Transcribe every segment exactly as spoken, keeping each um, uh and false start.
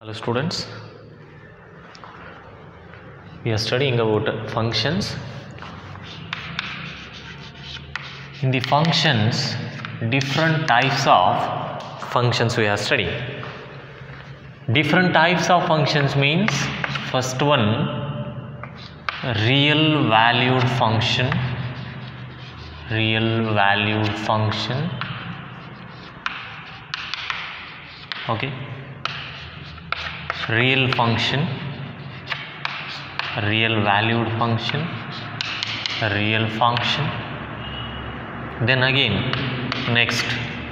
Hello students, we are studying about functions. In the functions, different types of functions we are studying. Different types of functions means first one, real valued function, real valued function, okay. Real function, real valued function, real function. Then again, next,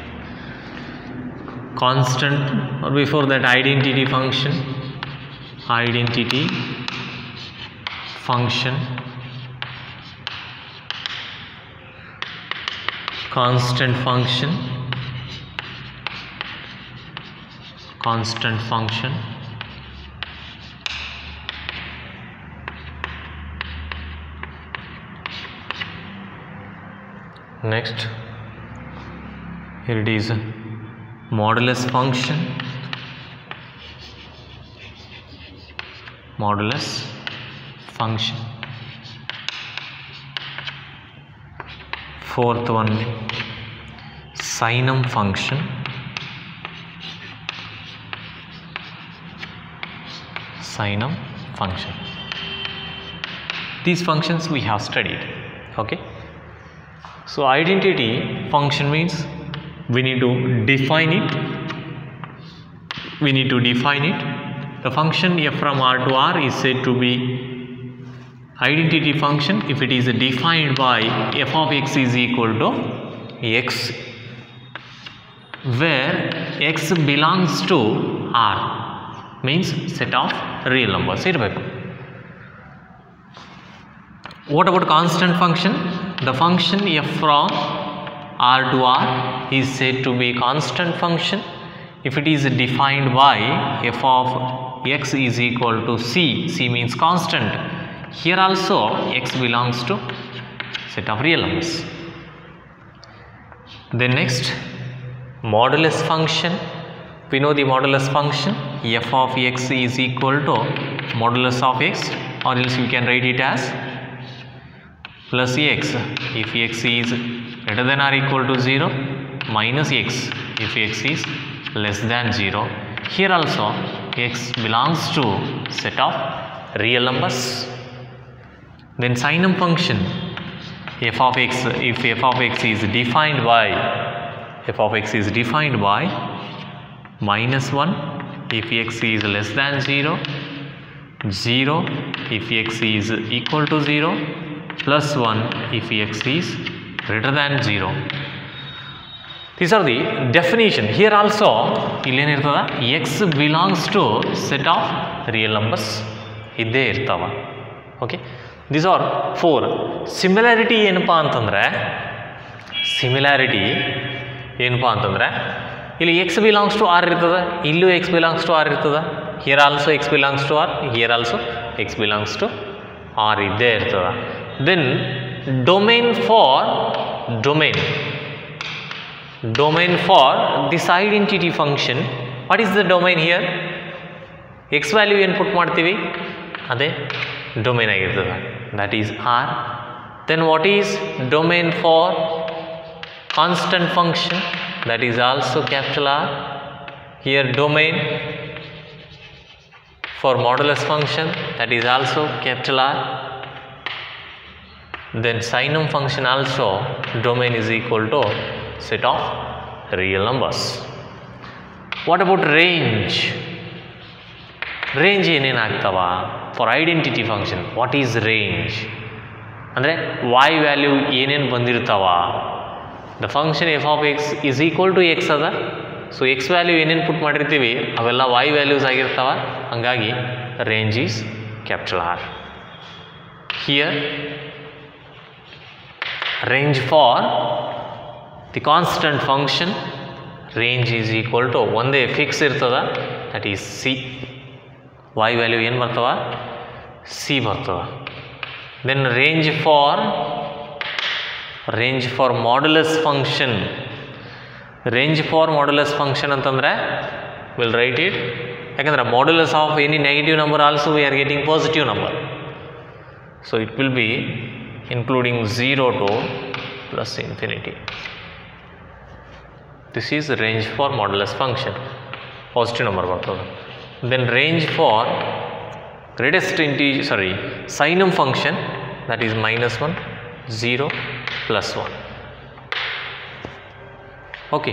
constant, or before that, identity function, identity function, constant function, constant function. Next, here it is modulus function, modulus function. Fourth one, sinum function, sinum function. These functions we have studied, okay. So identity function means we need to define it, we need to define it. The function f from R to R is said to be identity function if it is defined by f of x is equal to x, where x belongs to R, means set of real numbers. What about constant function? The function f from R to R is said to be constant function if it is defined by f of x is equal to c. C means constant. Here also x belongs to set of real numbers. Then next, modulus function. We know the modulus function f of x is equal to modulus of x, or else we can write it as plus x if x is greater than or equal to zero, minus x if x is less than zero. Here also x belongs to set of real numbers. Then sinum function f of x, if f of x is defined by f of x is defined by minus one if x is less than zero, zero if x is equal to zero, plus one if x is greater than zero. These are the definition. Here also x belongs to set of real numbers. Okay. These are four. Similarity ಏನಪ್ಪಾ ಅಂತಂದ್ರೆ similarity ಏನಪ್ಪಾ ಅಂತಂದ್ರೆ ಇಲ್ಲಿ x belongs to R ಇರ್ತದೆ, ಇಲ್ಲೂ x belongs to R ಇರ್ತದೆ. Here also x belongs to R, here also x belongs to R ಇದ್ದೇ ಇರ್ತದೆ. Then domain for domain domain for this identity function. What is the domain here? X value ಏನು put ಮಾಡ್ತೀವಿ ಅದೇ domain ಆಗಿರ್ತದೆ, that is R. Then what is domain for constant function? That is also capital R. Here domain for modulus function, that is also capital R. Then sinum function also domain is equal to set of real numbers. What about range? Range ಏನೇನು ಆಗ್ತಾವ for identity function? What is range? ಅಂದರೆ y value ಏನೇನು ಬಂದಿರ್ತಾವ? The function f of x is equal to x ಅದ, so x value ಏನೇನು put ಮಾಡಿರ್ತೀವಿ ಅವೆಲ್ಲ y values ಆಗಿರ್ತಾವ, ಹಂಗಾಗಿ range is capital R. Here range for the constant function, range is equal to ಒಂದೇ fix ಇರ್ತದ, that is c. y value ಏನು ಬರ್ತವ c ಬರ್ತವ. Then range for range for modulus function, range for modulus function ಅಂತಂದ್ರೆ we'll write it ಯಾಕಂದರೆ modulus of any negative number also we are getting positive number. So it will be including zero to plus infinity. This is range for modulus function, positive number ಬರ್ತದೆ. Then range for greatest integer, sorry, sinum function, that is minus one, zero, plus one. Okay,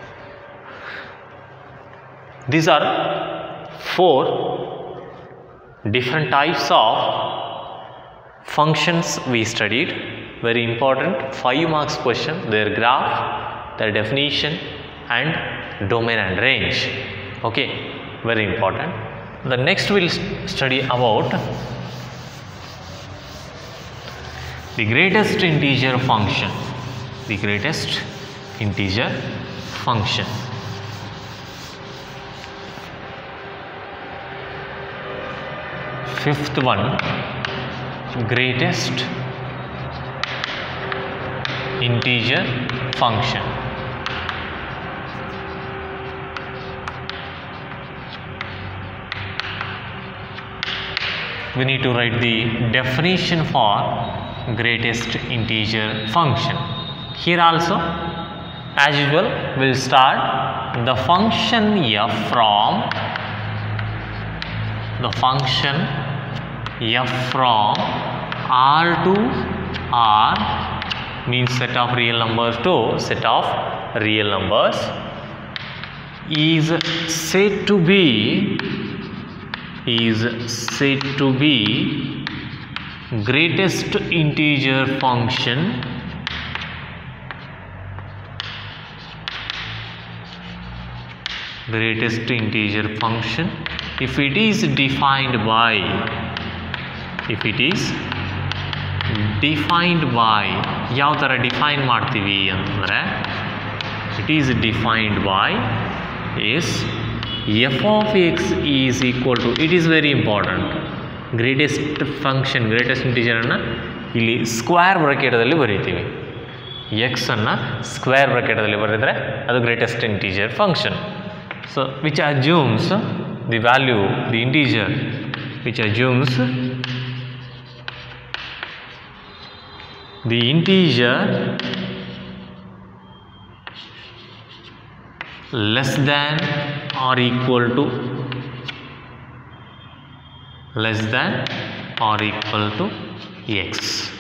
these are four different types of functions we studied. Very important, five marks question, their graph, their definition and domain and range. Okay, very important. The next we will study about the greatest integer function. The greatest integer function. Fifth one, greatest integer function. We need to write the definition for greatest integer function. Here also, as usual, we will start the function f from the function f from R to R means set of real numbers to set of real numbers is said to be is said to be greatest integer function greatest integer function if it is defined by if it is defined by ಯಾವ ಥರ define ಮಾಡ್ತೀವಿ ಅಂತಂದರೆ it is defined by is f of x is equal to, it is very important, greatest function greatest integer ಅನ್ನು ಇಲ್ಲಿ square ಬ್ರಾಕೆಟಲ್ಲಿ ಬರೀತೀವಿ. x ಅನ್ನು square ಬ್ರಾಕೆಟಲ್ಲಿ ಬರೆದರೆ ಅದು greatest integer function. So which assumes the value the integer which assumes the integer less than or equal to less than or equal to x.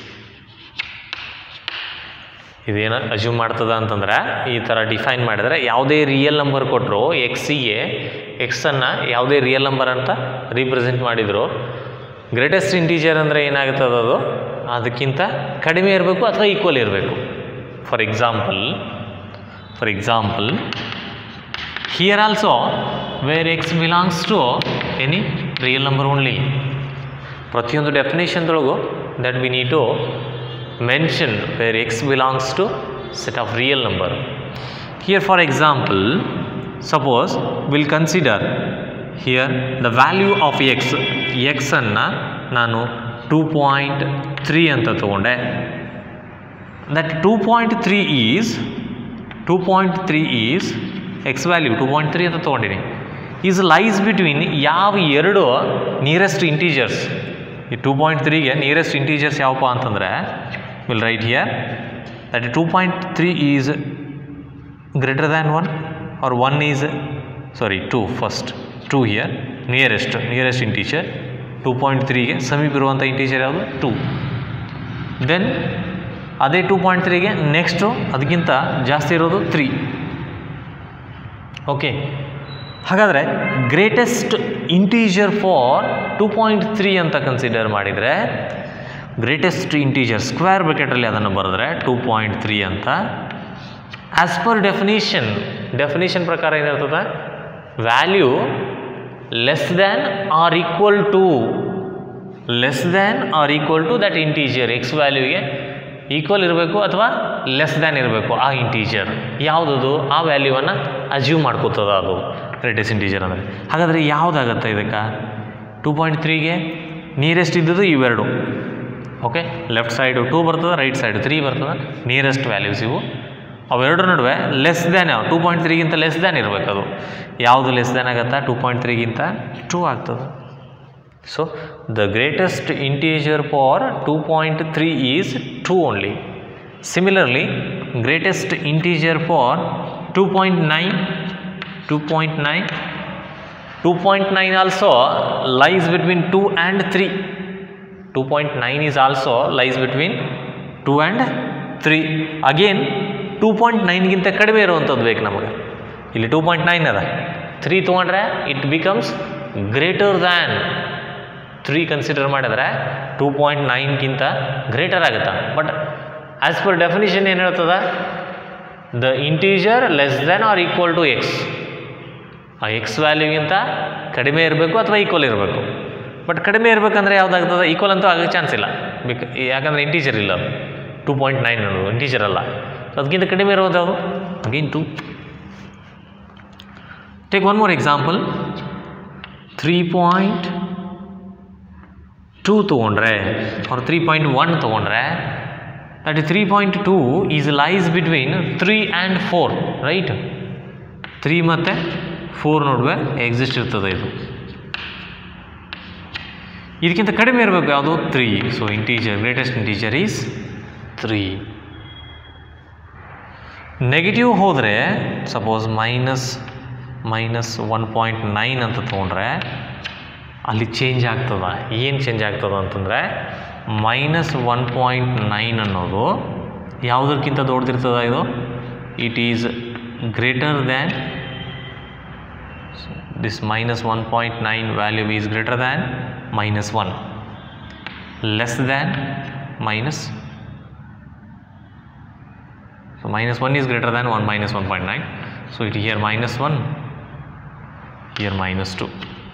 ಇದೇನು assume ಮಾಡ್ತದ ಅಂತಂದ್ರೆ ಈ ಥರ ಡಿಫೈನ್ ಮಾಡಿದರೆ ಯಾವುದೇ ರಿಯಲ್ ನಂಬರ್ ಕೊಟ್ಟರು ಎಕ್ಸಿಗೆ ಎಕ್ಸನ್ನು ಯಾವುದೇ ರಿಯಲ್ ನಂಬರ್ ಅಂತ ರೀಪ್ರೆಸೆಂಟ್ ಮಾಡಿದರು ಗ್ರೇಟೆಸ್ಟ್ ಇಂಟೀಜರ್ ಅಂದರೆ ಏನಾಗುತ್ತದೆ ಅದು ಅದಕ್ಕಿಂತ ಕಡಿಮೆ ಇರಬೇಕು ಅಥವಾ ಈಕ್ವಲ್ ಇರಬೇಕು. For example for example here also where x belongs to any real number only. ಪ್ರತಿಯೊಂದು ಡೆಫಿನೇಷನ್ದೊಳಗು that we need to mention where x belongs to set of real number. Here for example, suppose we'll consider here the value of x x ಅನ್ನು ನಾನು two point three ಅಂತ ತಗೊಂಡೆ. that two point three is two point three is x value two point three ಅಂತ ತೊಗೊಂಡಿನಿ is lies between ಯಾವ ಎರಡು nearest integers. ಈ two point ತ್ರೀಗೆ ನಿಯರೆಸ್ಟ್ ಇಂಟೀಜರ್ಸ್ ಯಾವಪ್ಪ ಅಂತಂದರೆ will write here that two point three is greater than one or one is sorry two first two here nearest nearest integer two point ತ್ರೀಗೆ ಸಮೀಪ ಇರುವಂಥ integer ಯಾವುದು two. Then ಅದೇ two point ತ್ರೀಗೆ next ಅದಕ್ಕಿಂತ ಜಾಸ್ತಿ ಇರೋದು ತ್ರೀ. ಓಕೆ, ಹಾಗಾದರೆ greatest integer for two point three ಅಂತ ಕನ್ಸಿಡರ್ ಮಾಡಿದರೆ ಗ್ರೇಟೆಸ್ಟ್ ಇಂಟೀಜರ್ ಸ್ಕ್ವೇರ್ ಬ್ರಾಕೆಟಲ್ಲಿ ಅದನ್ನು ಬರೆದ್ರೆ ಟೂ ಪಾಯಿಂಟ್ ತ್ರೀ ಅಂತ ಆ್ಯಸ್ ಪರ್ ಡೆಫಿನಿಷನ್ ಡೆಫಿನಿಷನ್ ಪ್ರಕಾರ ಏನಿರ್ತದೆ value less than or equal to less than or equal to that integer x ವ್ಯಾಲ್ಯೂಗೆ equal ಇರಬೇಕು ಅಥವಾ ಲೆಸ್ ದ್ಯಾನ್ ಇರಬೇಕು ಆ ಇಂಟೀಜರ್ ಯಾವುದದು ಆ ವ್ಯಾಲ್ಯೂವನ್ನು ಅಸ್ಯೂಮ್ ಮಾಡ್ಕೋತದ ಅದು ಗ್ರೇಟೆಸ್ಟ್ ಇಂಟೀಜರ್ ಅಂದರೆ. ಹಾಗಾದರೆ ಯಾವುದಾಗತ್ತೆ ಇದಕ್ಕೆ ಟೂ ಪಾಯಿಂಟ್ ತ್ರೀಗೆ ನಿಯರೆಸ್ಟ್ ಇದ್ದದ್ದು ಇವೆರಡು. ಓಕೆ, ಲೆಫ್ಟ್ ಸೈಡು ಟೂ ಬರ್ತದೆ, ರೈಟ್ ಸೈಡು ತ್ರೀ ಬರ್ತದೆ, ನಿಯರೆಸ್ಟ್ ವ್ಯಾಲ್ಯೂಸ್ ಇವು. ಅವೆರಡರ ನಡುವೆ ಲೆಸ್ ದ್ಯಾನ್ ಯಾವ ಟೂ ಪಾಯಿಂಟ್ ತ್ರೀಗಿಂತ ಲೆಸ್ ದ್ಯಾನ್ ಇರಬೇಕು. ಅದು ಯಾವುದು ಲೆಸ್ ದ್ಯಾನ್ ಆಗುತ್ತಾ? ಟೂ ಪಾಯಿಂಟ್ ತ್ರೀಗಿಂತ ಟೂ ಆಗ್ತದೆ. So the greatest integer for two point three is two only. Similarly greatest integer for two point nine two point nine two point nine also lies between two and three. Two point nine is also lies between two and three. Again two point ನೈನ್ಗಿಂತ ಕಡಿಮೆ ಇರುವಂಥದ್ದು ಬೇಕು ನಮಗೆ. ಇಲ್ಲಿ two point nine ಅದ, three ತೊಗೊಂಡ್ರೆ it becomes greater than three consider ಮಾಡಿದ್ರೆ two point ನೈನ್ಗಿಂತ ಗ್ರೇಟರ್ ಆಗುತ್ತಾ. ಬಟ್ ಆ್ಯಸ್ ಪರ್ ಡೆಫಿನಿಷನ್ ಏನು ಹೇಳ್ತದೆ? The integer less than or equal to x. ಆ ಎಕ್ಸ್ ವ್ಯಾಲ್ಯೂಗಿಂತ ಕಡಿಮೆ ಇರಬೇಕು ಅಥವಾ ಈಕ್ವಲ್ ಇರಬೇಕು. ಬಟ್ ಕಡಿಮೆ ಇರಬೇಕಂದ್ರೆ ಯಾವುದಾಗ್ತದೆ? ಈಕ್ವಲ್ ಅಂತೂ ಆಗೋ ಚಾನ್ಸ್ ಇಲ್ಲ. ಬಿಕ್ ಯಾಕಂದರೆ ಇಂಟೀಜರ್ ಇಲ್ಲ, ಅದು ಟೂ ಪಾಯಿಂಟ್ ನೈನ್ ಅನ್ನೋದು ಇಂಟೀಜರ್ ಅಲ್ಲ. ಸೊ ಅದಕ್ಕಿಂತ ಕಡಿಮೆ ಇರೋದು ಯಾವುದು? Again two. Take one more example. Three point two ತೊಗೊಂಡ್ರೆ ಅವ್ರು ತ್ರೀ ಪಾಯಿಂಟ್ ಒನ್ ತೊಗೊಂಡ್ರೆ that three point two is lies between three and four, right? Three ಮತ್ತು ಫೋರ್ ನಡುವೆ ಎಕ್ಸಿಸ್ಟ್ ಇರ್ತದೆ ಇದು. ಇದಕ್ಕಿಂತ ಕಡಿಮೆ ಇರಬೇಕು ಯಾವುದು? Three. So integer greatest integer is three. Negative ಹೋದರೆ suppose minus minus one point nine ಅಂತ ತೊಗೊಂಡ್ರೆ ಅಲ್ಲಿ ಚೇಂಜ್ ಆಗ್ತದೆ. ಏನು ಚೇಂಜ್ ಆಗ್ತದೆ ಅಂತಂದರೆ ಮೈನಸ್ ಒನ್ ಪಾಯಿಂಟ್ ನೈನ್ ಅನ್ನೋದು ಯಾವುದಕ್ಕಿಂತ ದೊಡ್ಡದಿರ್ತದ ಇದು? It is greater than this minus one point nine value is greater than minus one, less than minus. So minus one is greater than one minus one point nine. So it here minus one, here minus two.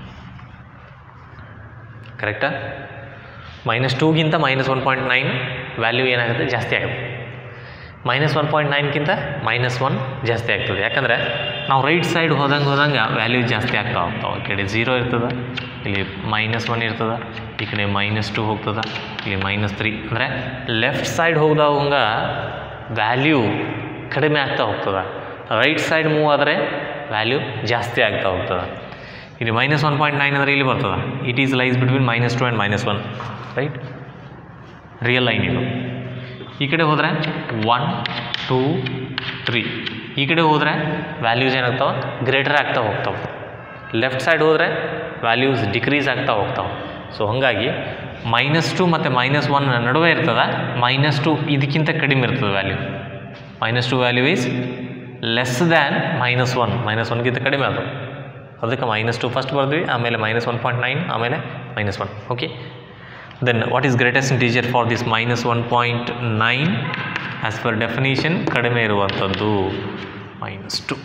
ಕರೆಕ್ಟಾ? Minus ಟೂಗಿಂತ minus one point nine value ಏನಾಗುತ್ತೆ? ಜಾಸ್ತಿ ಆಗುತ್ತೆ. Minus one point ನೈನ್ಗಿಂತ minus one ಜಾಸ್ತಿ ಆಗ್ತದೆ. ಯಾಕಂದರೆ ನಾವು ರೈಟ್ ಸೈಡ್ ಹೋದಂಗೆ ಹೋದಂಗೆ ವ್ಯಾಲ್ಯೂ ಜಾಸ್ತಿ ಆಗ್ತಾ ಹೋಗ್ತಾವೆ. ಈ ಕಡೆ ಝೀರೋ ಇರ್ತದೆ, ಇಲ್ಲಿ ಮೈನಸ್ ಒನ್ ಇರ್ತದೆ, ಈ ಕಡೆ ಮೈನಸ್ ಟು ಹೋಗ್ತದೆ, ಇಲ್ಲಿ ಮೈನಸ್ ತ್ರೀ. ಅಂದರೆ ಲೆಫ್ಟ್ ಸೈಡ್ ಹೋಗ್ದಾವಂಗೆ ವ್ಯಾಲ್ಯೂ ಕಡಿಮೆ ಆಗ್ತಾ ಹೋಗ್ತದೆ. ರೈಟ್ ಸೈಡ್ ಮೂವ್ ಆದರೆ ವ್ಯಾಲ್ಯೂ ಜಾಸ್ತಿ ಆಗ್ತಾ ಹೋಗ್ತದೆ. ಇಲ್ಲಿ ಮೈನಸ್ ಒನ್ ಪಾಯಿಂಟ್ ನೈನ್ ಅಂದರೆ ಇಲ್ಲಿ ಬರ್ತದೆ. It is lies between minus two and minus one, right? Real line ಇದು. ಈ ಕಡೆ ಹೋದರೆ ಒನ್ ಟೂ ತ್ರೀ. ಈ ಕಡೆ ಹೋದರೆ ವ್ಯಾಲ್ಯೂಸ್ ಏನಾಗ್ತಾವೆ? ಗ್ರೇಟರ್ ಆಗ್ತಾ ಹೋಗ್ತಾವೆ. ಲೆಫ್ಟ್ ಸೈಡ್ ಹೋದರೆ ವ್ಯಾಲ್ಯೂಸ್ ಡಿಕ್ರೀಸ್ ಆಗ್ತಾ ಹೋಗ್ತಾವೆ. ಸೊ ಹಾಗಾಗಿ ಮೈನಸ್ ಟು ಮತ್ತು ಮೈನಸ್ ಒನ್ ನಡುವೆ ಇರ್ತದೆ. ಮೈನಸ್ ಟು ಇದಕ್ಕಿಂತ ಕಡಿಮೆ ಇರ್ತದೆ value. Minus two value is less than minus one. Minus ಒನ್ಗಿಂತ ಕಡಿಮೆ ಅದು. ಅದಕ್ಕೆ ಮೈನಸ್ ಟು ಫಸ್ಟ್ ಬರ್ದ್ವಿ, ಆಮೇಲೆ ಮೈನಸ್ ಒನ್ ಪಾಯಿಂಟ್ ನೈನ್, ಆಮೇಲೆ minus one. Okay, then what is greatest integer for this minus one point nine? As per definition ಕಡಿಮೆ ಇರುವಂಥದ್ದು minus two.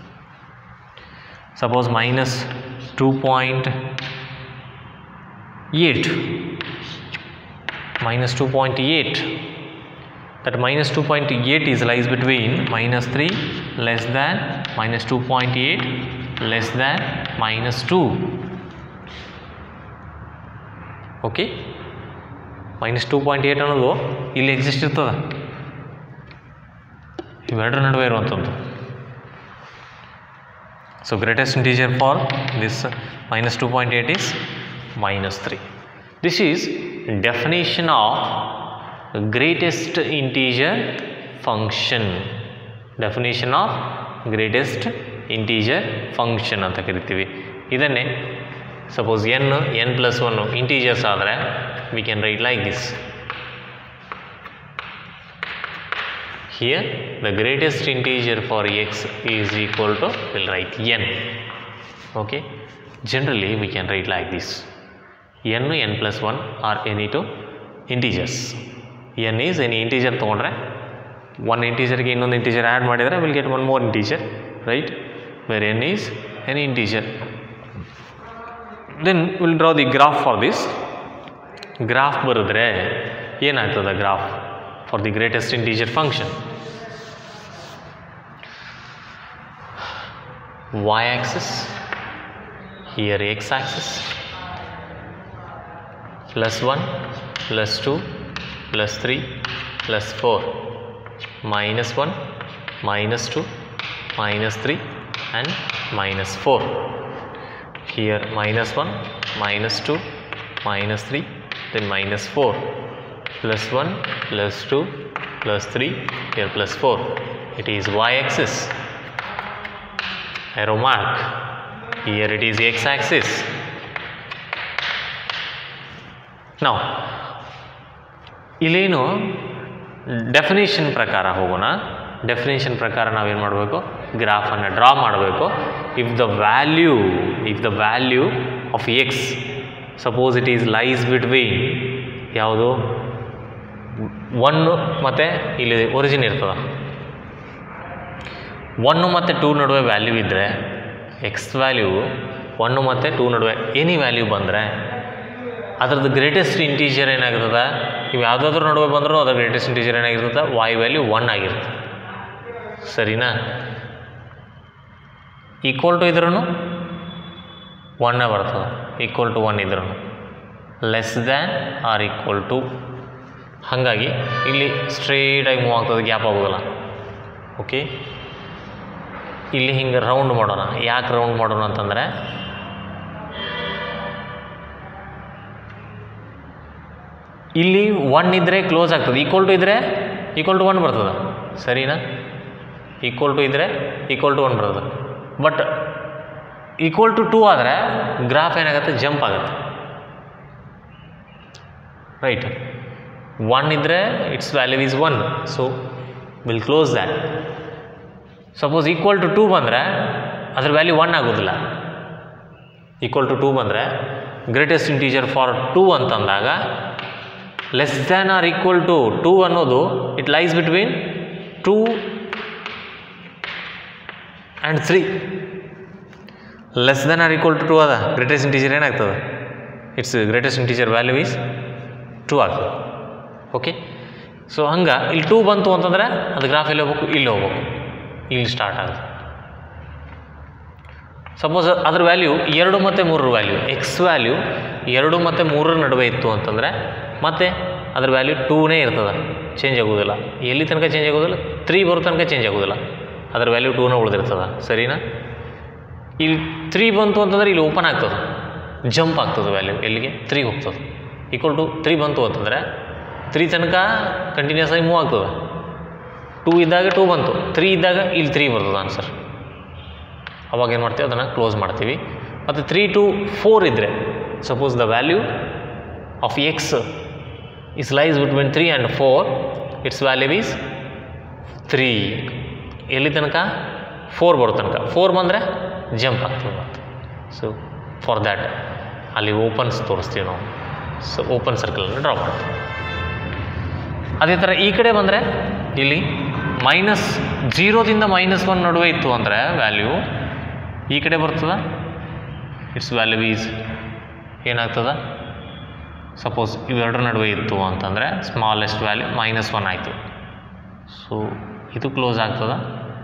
Suppose minus two point eight, minus two point eight, that minus two point eight is lies between minus three less than minus two point eight less than minus two. Okay, minus two point eight ಅನ್ನೋದು ಇಲ್ಲಿ exist ಇರ್ತದೆ. ಇವೆರಡರ ನಡುವೆ ಇರುವಂಥದ್ದು. So greatest integer for this minus two point eight is minus three. This is definition of greatest integer function. Definition of greatest integer function ಅಂತ ಕರಿತೀವಿ. ಇದನ್ನೇ suppose n n plus one integers ಆದರೆ we can write like this. Here the greatest integer for x is equal to, we'll write n. Okay, generally we can write like this. n n plus one are any two integers. n is any integer ತೊಗೊಂಡ್ರೆ one integer ಗೆ ಇನ್ನೊಂದು integer add ಮಾಡಿದರೆ we'll get one more integer, right, where n is any integer. Then we'll draw the graph for this. Graph ಬರೆದ್ರೆ ಏನಾಗ್ತದೆ graph for the greatest integer function? Y axis, here x axis, plus one, plus two, plus three, plus four, minus one, minus two, minus three and minus four. Here minus one, minus two, minus three, then minus four, plus one, plus two, plus three, here plus four. It is y-axis. Arrow mark. Here it is x-axis. Now ಇಲ್ಲೇನು definition ಪ್ರಕಾರ ಹೋಗೋಣ. Definition ಪ್ರಕಾರ ನಾವೇನು ಮಾಡಬೇಕು, ಗ್ರಾಫನ್ನು draw ಮಾಡಬೇಕು. If the value if the value of x suppose it is lies between ಯಾವುದು one ಮತ್ತು ಇಲ್ಲಿ ಒರಿಜಿನ್ ಇರ್ತದೆ, ಒನ್ನು ಮತ್ತು ಟೂ ನಡುವೆ ವ್ಯಾಲ್ಯೂ ಇದ್ದರೆ ಎಕ್ಸ್ ವ್ಯಾಲ್ಯೂ ಒನ್ನು ಮತ್ತು ಟೂ ನಡುವೆ ಎನಿ ವ್ಯಾಲ್ಯೂ ಬಂದರೆ ಅದರದ್ದು ಗ್ರೇಟೆಸ್ಟ್ ಇಂಟೀಜರ್ ಏನಾಗಿರ್ತದೆ, ಇವು ಯಾವುದಾದ್ರೂ ನಡುವೆ ಬಂದರೂ ಅದರ ಗ್ರೇಟೆಸ್ಟ್ ಇಂಟೀಜರ್ ಏನಾಗಿರ್ತದೆ, ವಾಯ್ ವ್ಯಾಲ್ಯೂ ಒನ್ ಆಗಿರ್ತದೆ. ಸರಿನಾ? ಈಕ್ವಲ್ ಟು ಇದ್ರೂ ಒನ್ನೇ ಬರ್ತದೆ, ಈಕ್ವಲ್ ಟು ಒನ್ ಇದ್ರೂ less than or equal to. ಹಾಗಾಗಿ ಇಲ್ಲಿ ಸ್ಟ್ರೇಟಾಗಿ ಮೂವ್ ಆಗ್ತದೆ, ಗ್ಯಾಪ್ ಆಗೋದಿಲ್ಲ. ಓಕೆ, ಇಲ್ಲಿ ಹಿಂಗೆ ರೌಂಡ್ ಮಾಡೋಣ. ಯಾಕೆ ರೌಂಡ್ ಮಾಡೋಣ ಅಂತಂದರೆ ಇಲ್ಲಿ ಒನ್ ಇದ್ದರೆ ಕ್ಲೋಸ್ ಆಗ್ತದೆ, ಈಕ್ವಲ್ ಟು ಇದ್ದರೆ ಈಕ್ವಲ್ ಟು ಒನ್ ಬರ್ತದೆ. ಸರಿನಾ? ಈಕ್ವಲ್ ಟು ಇದ್ದರೆ ಈಕ್ವಲ್ ಟು ಒನ್ ಬರ್ತದೆ. ಬಟ್ ಈಕ್ವಲ್ ಟು ಟೂ ಆದರೆ ಗ್ರಾಫ್ ಏನಾಗುತ್ತೆ, ಜಂಪ್ ಆಗುತ್ತೆ. ರೈಟ್? ಒನ್ ಇದ್ದರೆ it's value is one, so will close that. Suppose equal to two ಬಂದರೆ ಅದ್ರ ವ್ಯಾಲ್ಯೂ ಒನ್ ಆಗೋದಿಲ್ಲ. ಈಕ್ವಲ್ ಟು ಟೂ ಬಂದರೆ ಗ್ರೇಟೆಸ್ಟ್ ಇಂಟೀಜರ್ ಫಾರ್ ಟೂ ಅಂತಂದಾಗ less than or equal to two ಅನ್ನೋದು it lies between two and three. Less than or equal to two ಅದ greatest integer ಏನಾಗ್ತದೆ, it's greatest integer value is two ಆಗ್ತದೆ. Okay, so ಹಂಗೆ ಇಲ್ಲಿ two ಬಂತು ಅಂತಂದರೆ ಅದು ಗ್ರಾಫ್ ಎಲ್ಲಿ ಹೋಗ್ಬೇಕು, ಇಲ್ಲಿ ಹೋಗ್ಬೇಕು, ಇಲ್ಲಿ ಸ್ಟಾರ್ಟ್ ಆಗುತ್ತೆ. ಸಪೋಸ್ ಅದ್ರ ವ್ಯಾಲ್ಯೂ ಎರಡು ಮತ್ತು ಮೂರರ ವ್ಯಾಲ್ಯೂ ಎಕ್ಸ್ ವ್ಯಾಲ್ಯೂ ಎರಡು ಮತ್ತು ಮೂರರ ನಡುವೆ ಇತ್ತು ಅಂತಂದರೆ ಮತ್ತು ಅದ್ರ ವ್ಯಾಲ್ಯೂ ಟೂನೇ ಇರ್ತದೆ, ಚೇಂಜ್ ಆಗೋದಿಲ್ಲ. ಎಲ್ಲಿ ತನಕ ಚೇಂಜ್ ಆಗೋದಿಲ್ಲ, ತ್ರೀ ಬರೋ ತನಕ ಚೇಂಜ್ ಆಗೋದಿಲ್ಲ, ಅದ್ರ ವ್ಯಾಲ್ಯೂ ಟೂನೇ ಉಳಿದಿರ್ತದೆ. ಸರಿನಾ? ಇಲ್ಲಿ ತ್ರೀ ಬಂತು ಅಂತಂದರೆ ಇಲ್ಲಿ ಓಪನ್ ಆಗ್ತದೆ, ಜಂಪ್ ಆಗ್ತದೆ ವ್ಯಾಲ್ಯೂ, ಎಲ್ಲಿಗೆ ತ್ರೀಗೆ ಹೋಗ್ತದೆ. ಈಕ್ವಲ್ ಟು ತ್ರೀ ಬಂತು ಅಂತಂದರೆ ತ್ರೀ ತನಕ ಕಂಟಿನ್ಯೂಸ್ ಆಗಿ ಮೂವ್ ಆಗ್ತದೆ. ಟೂ ಇದ್ದಾಗ ಟೂ ಬಂತು, ತ್ರೀ ಇದ್ದಾಗ ಇಲ್ಲಿ ತ್ರೀ ಬರ್ತದೆ ಆನ್ಸರ್. ಅವಾಗ ಏನು ಮಾಡ್ತೀವಿ, ಅದನ್ನು ಕ್ಲೋಸ್ ಮಾಡ್ತೀವಿ. ಮತ್ತು ತ್ರೀ ಟು ಫೋರ್ ಇದ್ದರೆ suppose the value of x is lies between three and four, it's value is three. ಎಲ್ಲಿ ತನಕ, ಫೋರ್ ಬರೋ ತನಕ. ಫೋರ್ ಬಂದರೆ ಜಂಪ್ ಆಗ್ತದೆ ಮತ್ತು. ಸೊ ಫಾರ್ ದ್ಯಾಟ್ ಅಲ್ಲಿ ಓಪನ್ಸ್ ತೋರಿಸ್ತೀವಿ ನಾವು. ಸೊ ಓಪನ್ ಸರ್ಕಲನ್ನು ಡ್ರಾ ಮಾಡ್ತೀವಿ. ಅದೇ ಥರ ಈ ಕಡೆ ಬಂದರೆ ಇಲ್ಲಿ ಮೈನಸ್ ಜೀರೋದಿಂದ ಮೈನಸ್ ಒನ್ ನಡುವೆ ಇತ್ತು ಅಂದರೆ ವ್ಯಾಲ್ಯೂ ಈ ಕಡೆ ಬರ್ತದೆ, ಇಟ್ಸ್ ವ್ಯಾಲ್ಯೂ ಈಸ್ ಏನಾಗ್ತದೆ, ಸಪೋಸ್ ಇವೆರಡರ ನಡುವೆ ಇತ್ತು ಅಂತಂದರೆ ಸ್ಮಾಲೆಸ್ಟ್ ವ್ಯಾಲ್ಯೂ ಮೈನಸ್ ಒನ್ ಆಯಿತು. ಸೊ ಇದು ಕ್ಲೋಸ್ ಆಗ್ತದೆ.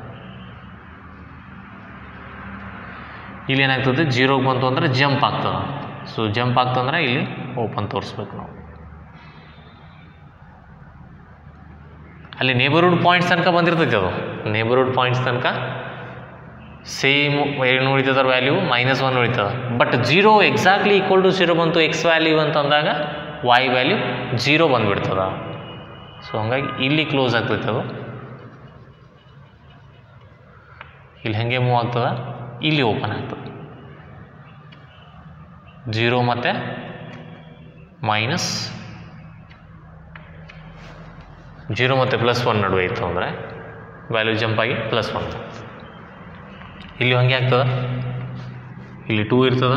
ಇಲ್ಲಿ ಏನಾಗ್ತದೆ, ಜೀರೋಗೆ ಬಂತು ಅಂದರೆ ಜಂಪ್ ಆಗ್ತದೆ. ಸೊ ಜಂಪ್ ಆಗ್ತಂದ್ರೆ ಇಲ್ಲಿ ಓಪನ್ ತೋರಿಸ್ಬೇಕು ನಾವು. ಅಲ್ಲಿ ನೇಬರ್ಹುಡ್ ಪಾಯಿಂಟ್ಸ್ ತನಕ ಬಂದಿರ್ತೈತೆ, ಅದು ನೇಬರ್ಹುಡ್ ಪಾಯಿಂಟ್ಸ್ ತನಕ ಸೇಮ್ ಏನು ಉಳಿತದ ವ್ಯಾಲ್ಯೂ ಮೈನಸ್ ಒನ್ ಉಳಿತದೆ. But zero exactly equal to zero ಬಂತು ಎಕ್ಸ್ ವ್ಯಾಲ್ಯೂ ಅಂತಂದಾಗ ವೈ ವ್ಯಾಲ್ಯೂ ಜೀರೋ ಬಂದುಬಿಡ್ತದ. ಸೊ ಹಂಗಾಗಿ ಇಲ್ಲಿ ಕ್ಲೋಸ್ ಆಗ್ತೈತೆ ಅದು. ಇಲ್ಲಿ ಹಾಗೆ ಮೂವ್ ಆಗ್ತದೆ, ಇಲ್ಲಿ ಓಪನ್ ಆಗ್ತದೆ. ಜೀರೋ ಮತ್ತು ಮೈನಸ್ ಜೀರೋ ಮತ್ತು ಪ್ಲಸ್ ಒನ್ ನಡುವೆ ಇತ್ತು ಅಂದರೆ ವ್ಯಾಲ್ಯೂ ಜಂಪ್ ಆಗಿ ಪ್ಲಸ್ ಒನ್. ಇಲ್ಲಿ ಹಾಗೆ ಆಗ್ತದೆ, ಇಲ್ಲಿ ಟೂ ಇರ್ತದೆ,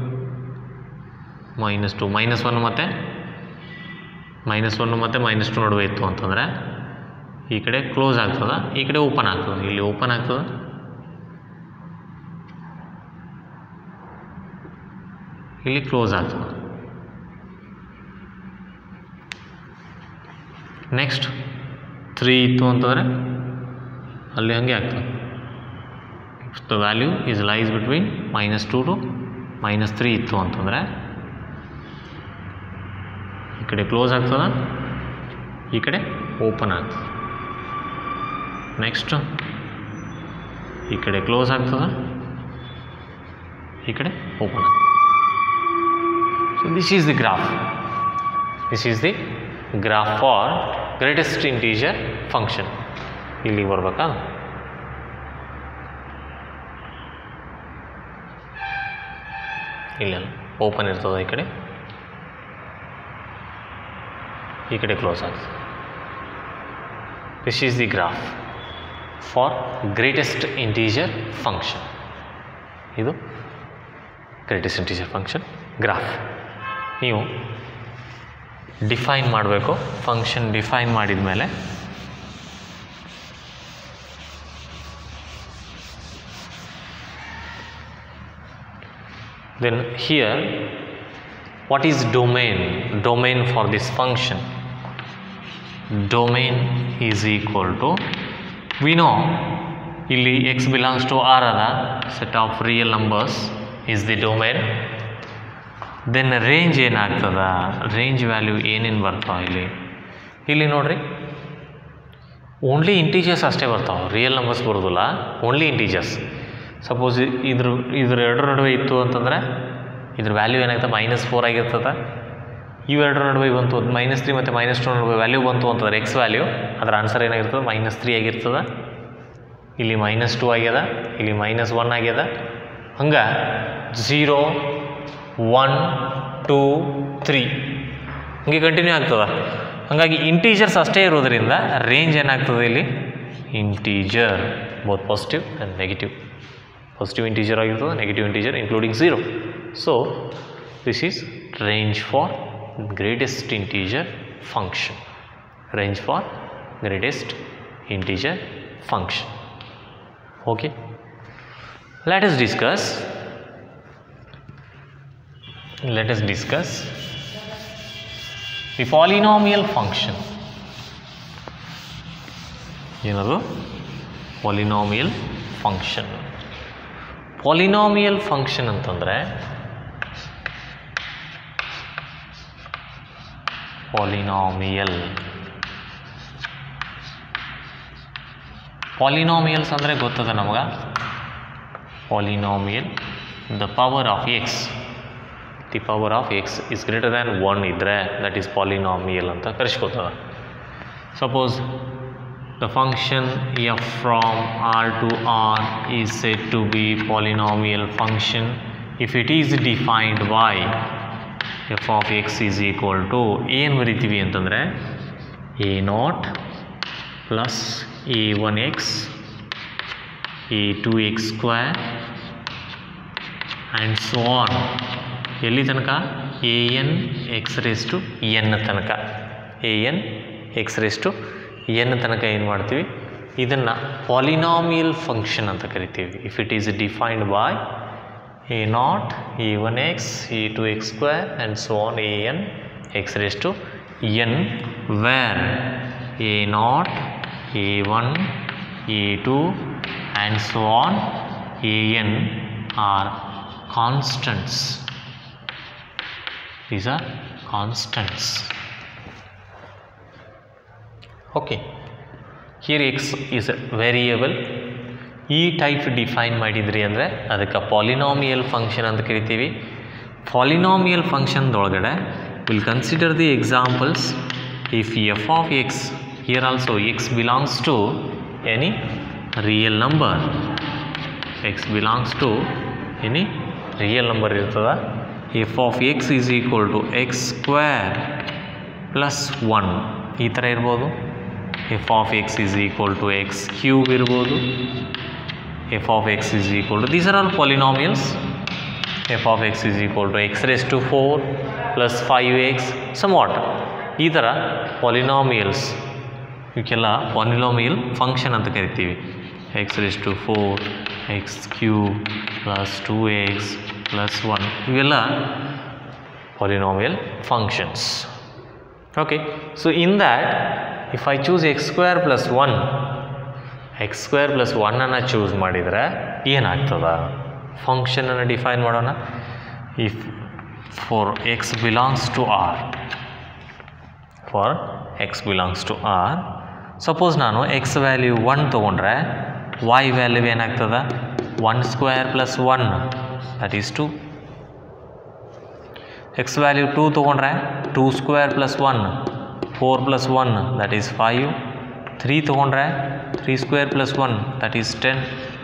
ಮೈನಸ್ ಟು ಮೈನಸ್ ಒನ್ ಮತ್ತು ಮೈನಸ್ ಒನ್ ಮತ್ತು ಮೈನಸ್ ಟು ನಡುವೆ ಇತ್ತು ಅಂತಂದರೆ ಈ ಕಡೆ ಕ್ಲೋಸ್ ಆಗ್ತದೆ, ಈ ಕಡೆ ಓಪನ್ ಆಗ್ತದೆ. ಇಲ್ಲಿ ಓಪನ್ ಆಗ್ತದೆ, ಇಲ್ಲಿ ಕ್ಲೋಸ್ ಆಗ್ತದೆ. ನೆಕ್ಸ್ಟ್ ತ್ರೀ ಇತ್ತು ಅಂತಂದರೆ ಅಲ್ಲಿ ಹಾಗೆ ಆಗ್ತದೆ. The value is lies between minus two two minus three ಇತ್ತು ಅಂತಂದರೆ ಈ ಕಡೆ ಕ್ಲೋಸ್ ಆಗ್ತದೆ, ಈ ಕಡೆ ಓಪನ್ ಆಗ್ತದೆ. ನೆಕ್ಸ್ಟ್ ಈ ಕಡೆ ಕ್ಲೋಸ್ ಆಗ್ತದೆ, ಈ ಕಡೆ ಓಪನ್ ಆಗ್ತದೆ. So this is the graph. This is the graph for greatest integer function. ಇಲ್ಲಿಗೆ ಬರ್ಬೇಕಾ? ಇಲ್ಲ, ಓಪನ್ ಇರ್ತದೆ, ಈ ಕಡೆ ಈ ಕಡೆ ಕ್ಲೋಸ್ ಆಗ್ತದೆ. This is the graph for greatest integer function. ಇದು ಗ್ರೇಟೆಸ್ಟ್ ಇಂಟೀಜರ್ ಫಂಕ್ಷನ್ ಗ್ರಾಫ್. ನೀವು ಡಿಫೈನ್ ಮಾಡಬೇಕು. ಫಂಕ್ಷನ್ ಡಿಫೈನ್ ಮಾಡಿದ ಮೇಲೆ then here what is domain? Domain for this function, domain is equal to, we know ಇಲ್ಲಿ x belongs to R ಅದ, set of real numbers is the domain. then range ಏನಾಗ್ತದ? range value ಏನೇನು ಬರ್ತಾವೆ ಇಲ್ಲಿ? ಇಲ್ಲಿ ನೋಡ್ರಿ, ಓನ್ಲಿ ಇಂಟೀಜರ್ಸ್ ಅಷ್ಟೇ ಬರ್ತಾವೆ, ರಿಯಲ್ ನಂಬರ್ಸ್ ಬರೋದಿಲ್ಲ, ಓನ್ಲಿ ಇಂಟೀಜರ್ಸ್. ಸಪೋಸ್ ಇದ್ರ ಇದ್ರ ಎರಡರ ನಡುವೆ ಇತ್ತು ಅಂತಂದರೆ ಇದ್ರ ವ್ಯಾಲ್ಯೂ ಏನಾಗ್ತದೆ? ಮೈನಸ್ ಫೋರ್ ಆಗಿರ್ತದೆ. ಇವೆರಡರ ನಡುವೆ ಬಂತು ಮೈನಸ್ ತ್ರೀ ಮತ್ತು ಮೈನಸ್ ಟು ನಡುವೆ ವ್ಯಾಲ್ಯೂ ಬಂತು ಅಂತಂದ್ರೆ ಎಕ್ಸ್ ವ್ಯಾಲ್ಯೂ, ಅದರ ಆನ್ಸರ್ ಏನಾಗಿರ್ತದೆ? ಮೈನಸ್ ತ್ರೀ ಆಗಿರ್ತದೆ. ಇಲ್ಲಿ ಮೈನಸ್ ಟು ಆಗ್ಯದ, ಇಲ್ಲಿ ಮೈನಸ್ ಒನ್ ಆಗ್ಯದ. ಹಂಗೆ ಝೀರೋ ಒನ್ ಟೂ ತ್ರೀ ಹಂಗೆ ಕಂಟಿನ್ಯೂ ಆಗ್ತದೆ. ಹಾಗಾಗಿ ಇಂಟೀಜರ್ಸ್ ಅಷ್ಟೇ ಇರೋದರಿಂದ ರೇಂಜ್ ಏನಾಗ್ತದೆ ಇಲ್ಲಿ? Integer, both positive and negative. Positive integer ಆಗಿರ್ತದೆ, negative integer including zero. So this is range for greatest integer function. Range for greatest integer function. Okay, let us discuss let us discuss the polynomial function. ಏನದು? polynomial function. polynomial function ಅಂತಂದರೆ polynomial polynomials ಅಂದರೆ ಗೊತ್ತದ ನಮಗೆ. polynomial, the power of x, the power of x is greater than one ಇದ್ದರೆ that is polynomial ಅಂತ ಕರೆಸ್ಕೊತದ. suppose the function f from R to R is said to be polynomial function if it is defined by f of x is equal to, ಏನು ಬರಿತೀವಿ ಅಂತಂದರೆ a naught plus a one x a two x square and so on. ಎಲ್ಲಿ ತನಕ? a n x raised to n ತನಕ, a n x raised to n ತನಕ ಏನು ಮಾಡ್ತೀವಿ? ಇದನ್ನು ಪಾಲಿನಾಮಿಯಲ್ ಫಂಕ್ಷನ್ ಅಂತ ಕರಿತೀವಿ. If it is defined by a naught a one x a two x square and so on a n x raised to n, where a naught a one a two and so on a n are constants. These are constants. Okay, here x is a variable. ಈ type define ಮಾಡಿದ್ರಿ ಅಂದರೆ ಅದಕ್ಕೆ polynomial function ಅಂತ ಕರಿತೀವಿ. Polynomial ಫಂಕ್ಷನ್ದೊಳಗಡೆ will consider the examples. If f of x, here also x belongs to any real number, x belongs to any real number ಇರ್ತದ. F of x is equal to x square plus one ಈ ಥರ ಇರ್ಬೋದು. F of x is equal to x cube ಇರ್ಬೋದು. F of x is equal to, these are all polynomials. F of x is equal to x raise to four plus five x some what, ಈ ಥರ polynomials ಇವಕ್ಕೆಲ್ಲ polynomial function ಅಂತ ಕರಿತೀವಿ. X raise to four x cube plus two x plus one, ಇವೆಲ್ಲ polynomial functions. Okay, so in that if I choose x square plus one, x square plus ಒನ್ನನ್ನು choose ಮಾಡಿದರೆ ಏನಾಗ್ತದ? ಫಂಕ್ಷನನ್ನು define ಮಾಡೋಣ. If for x belongs to R, for x belongs to R, suppose ನಾನು x value one ತೊಗೊಂಡ್ರೆ y value ಏನಾಗ್ತದೆ one square plus one that is two. X value two ತೊಗೊಂಡ್ರೆ two square plus one four plus one that is five. Three ತೊಗೊಂಡ್ರೆ three square plus one that is ten.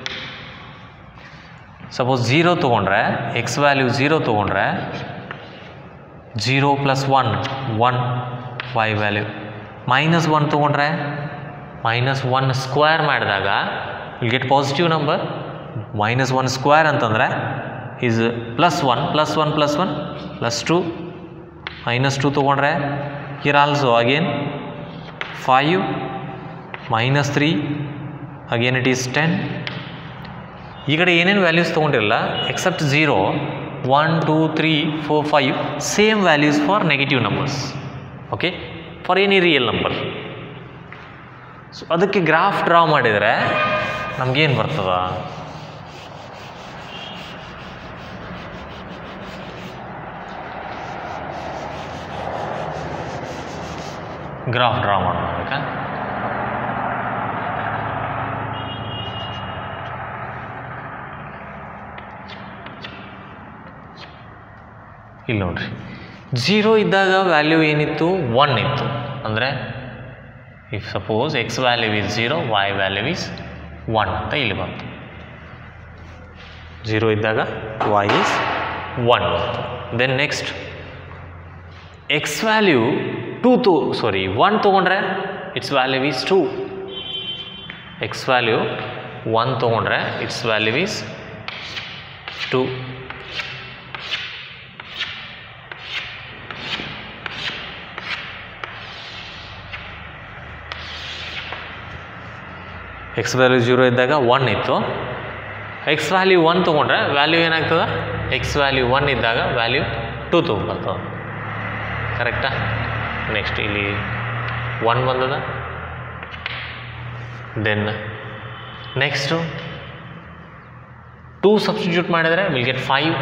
Suppose zero ತೊಗೊಂಡ್ರೆ x value zero ತೊಗೊಂಡ್ರೆ zero plus one one y value. Minus one ತೊಗೊಂಡ್ರೆ minus one square ಮಾಡಿದಾಗ will get positive number. Minus one square ಅಂತಂದರೆ is plus one plus one plus one plus two. Minus two ತೊಗೊಂಡ್ರೆ here also again five minus three again it is ten. ಈ ಕಡೆ ಏನೇನು values ತೊಗೊಂಡಿರಲ್ಲ except zero one two three four five same values for negative numbers. Okay, for any real number. So ಅದಕ್ಕೆ graph draw ಮಾಡಿದರೆ ನಮಗೇನು ಬರ್ತದ? Graph draw ಮಾಡೋಣ ಅದಕ್ಕೆ. ಇಲ್ಲಿ ನೋಡ್ರಿ, ಝೀರೋ ಇದ್ದಾಗ ವ್ಯಾಲ್ಯೂ ಏನಿತ್ತು ಒನ್ ಇತ್ತು. ಅಂದರೆ if suppose x value is zero y value is one ಅಂತ ಇಲ್ಲಿ ಬಂತು. ಝೀರೋ ಇದ್ದಾಗ ವೈ ಈಸ್ ಒನ್ ಬಂತು. Then next x value two though sorry one ತೊಗೊಂಡ್ರೆ its value is two. X value one ತೊಗೊಂಡ್ರೆ its value is two. X value zero ಇದ್ದಾಗ one ಇತ್ತು. X value one ತೊಗೊಂಡ್ರೆ ವ್ಯಾಲ್ಯೂ ಏನಾಗ್ತದೆ? X value one ಇದ್ದಾಗ value two ತೊಗೊಂಬರ್ತದೆ. ಕರೆಕ್ಟಾ? Next ಇಲ್ಲಿ ಒನ್ ಬಂದದ. ದೆನ್ ನೆಕ್ಸ್ಟು ಟೂ ಸಬ್ಸ್ಟಿಟ್ಯೂಟ್ ಮಾಡಿದರೆ ವಿಲ್ ಗೆಟ್ ಫೈವ್.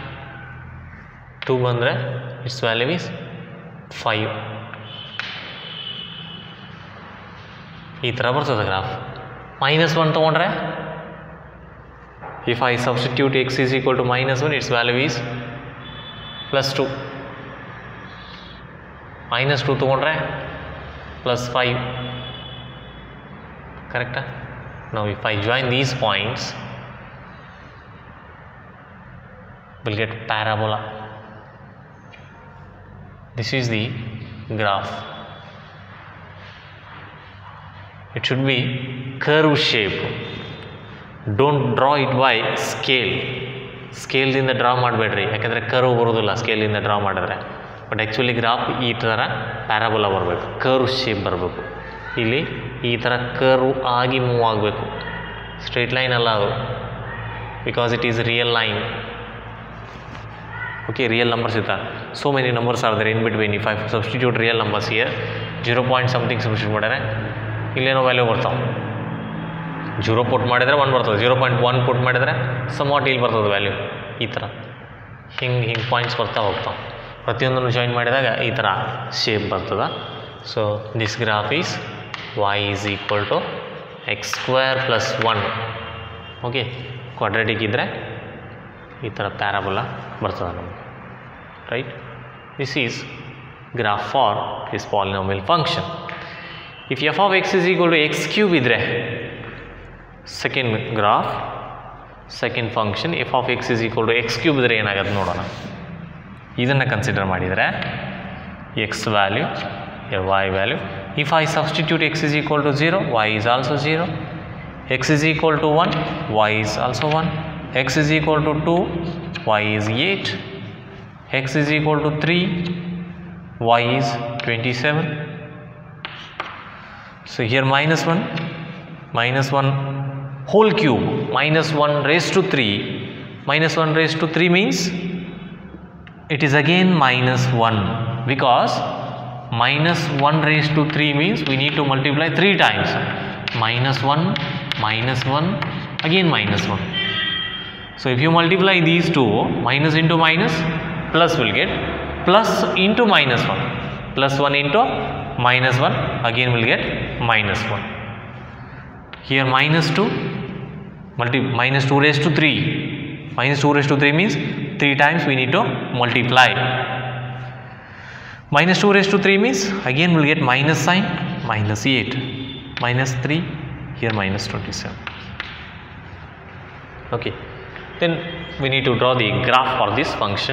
ಟೂ ಬಂದರೆ ಇಟ್ಸ್ ವ್ಯಾಲ್ಯೂ ಈಸ್ ಫೈವ್. ಈ ಥರ ಬರ್ತದೆ ಗ್ರಾಫ್. ಮೈನಸ್ ಒನ್ ತೊಗೊಂಡ್ರೆ if I substitute x is equal to minus one its value is plus two. Minus two ತೊಗೊಂಡ್ರೆ plus five. ಕರೆಕ್ಟಾ? ನಾವು if I join these points will get parabola. This is the graph. It should be curve shape. Don't draw it by scale. ಸ್ಕೇಲ್ದಿಂದ draw ಮಾಡಬೇಡ್ರಿ, ಯಾಕೆಂದರೆ curve ಬರೋದಿಲ್ಲ ಸ್ಕೇಲಿಂದ draw ಮಾಡಿದ್ರೆ. But actually graph ಈ ಥರ ಪ್ಯಾರಾಬೋಲಾ ಬರಬೇಕು, ಕರ್ವ್ ಶೇಪ್ ಬರಬೇಕು. ಇಲ್ಲಿ ಈ ಥರ ಕರ್ವ್ ಆಗಿ ಮೂವ್ ಆಗಬೇಕು, ಸ್ಟ್ರೇಟ್ ಲೈನ್ ಅಲ್ಲ ಅದು, because it is real line. Okay, real numbers ಇರ್ತಾರೆ. So many numbers are there in between. If I substitute real numbers here zero point something substitute ಮಾಡಿದ್ರೆ ಇಲ್ಲೇನೋ ವ್ಯಾಲ್ಯೂ ಬರ್ತಾವೆ. ಜೀರೋ ಪುಟ್ ಮಾಡಿದರೆ one ಬರ್ತದೆ, zero point one ಪುಟ್ ಮಾಡಿದರೆ some what ಇಲ್ಲಿ ಬರ್ತದೆ value. ಈ ಥರ ಹಿಂಗೆ ಹಿಂಗೆ ಪಾಯಿಂಟ್ಸ್ ಬರ್ತಾ ಹೋಗ್ತಾವೆ. ಪ್ರತಿಯೊಂದನ್ನು ಜಾಯಿನ್ ಮಾಡಿದಾಗ ಈ ಥರ ಶೇಪ್ ಬರ್ತದೆ. So this graph is y is equal to x square plus one. Okay, quadratic ಇದ್ದರೆ ಈ ಥರ ಪ್ಯಾರಾಬೋಲಾ ಬರ್ತದೆ ನಮಗೆ, right? This is graph for this polynomial function. If f of x is equal to x cube ಇದ್ದರೆ second graph, second function f of x is equal to x cube ಇದ್ದರೆ ಏನಾಗುತ್ತೆ ನೋಡೋಣ. ಇದನ್ನು ಕನ್ಸಿಡರ್ ಮಾಡಿದರೆ x value y value. If I substitute x is equal to zero y is also zero. X is equal to one y is also one. X is equal to two y is eight. X is equal to three y is twenty-seven. So here minus one, minus one whole cube, minus one raised to three, minus one raised to three means it is again minus one, because minus one raised to three means we need to multiply three times. Minus one, minus one, again minus one. So if you multiply these two, minus into minus, plus will get plus into minus one, plus one into minus one, again will get minus one. Here minus two, multi minus two raised to three. Minus two raised to three means three times we need to multiply. Minus two raised to three means again we will get minus sign, minus eight. Minus three, here minus twenty-seven. Okay. Then we need to draw the graph for this function.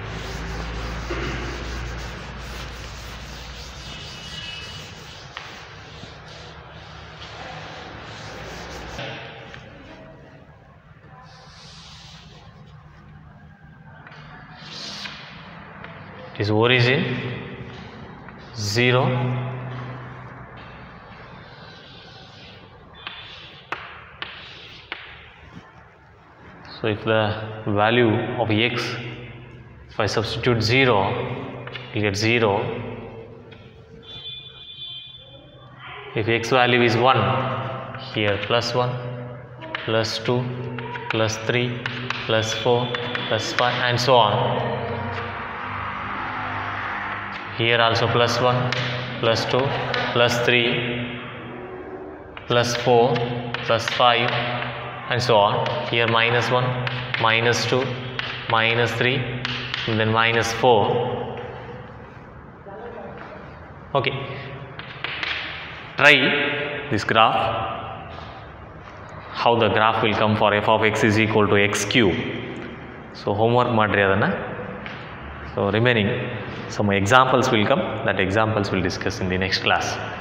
Is origin zero, so if the value of x, if I substitute zero, you get zero. If x value is one, here plus one, plus two, plus three, plus four, plus five, and so on. Here also plus one, plus two, plus three, plus four, plus five, and so on. Here minus one, minus two, minus three, and then minus four. Okay. Try this graph. How the graph will come for f of x is equal to x cube. So homework madri adana. So remaining some examples will come, that examples will discuss in the next class.